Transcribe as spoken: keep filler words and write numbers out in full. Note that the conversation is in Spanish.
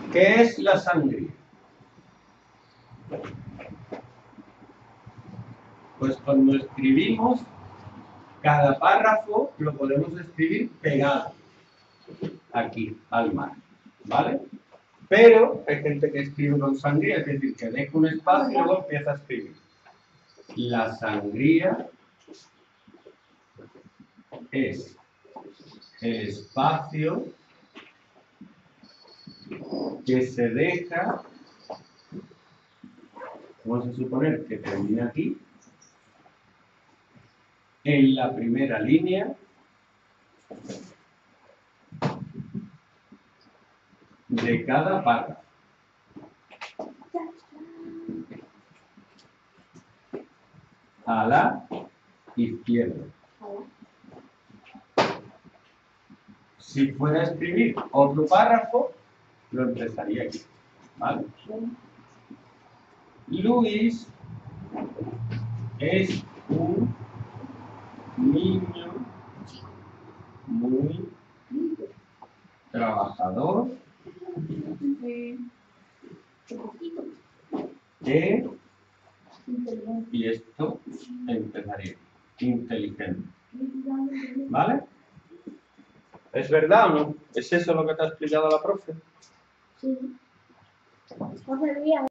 ¿Qué es la sangría? Pues cuando escribimos, cada párrafo lo podemos escribir pegado aquí al mar, ¿vale? Pero hay gente que escribe con sangría, es decir, que deja un espacio y luego empieza a escribir. La sangría es el espacio que se deja, vamos a suponer que termina aquí, en la primera línea de cada párrafo. A la izquierda. Si fuera a escribir otro párrafo, lo empezaría aquí, ¿vale? Luis es un niño muy trabajador que, y esto empezaría, inteligente, ¿vale? ¿Es verdad o no? ¿Es eso lo que te ha explicado la profe? Sí.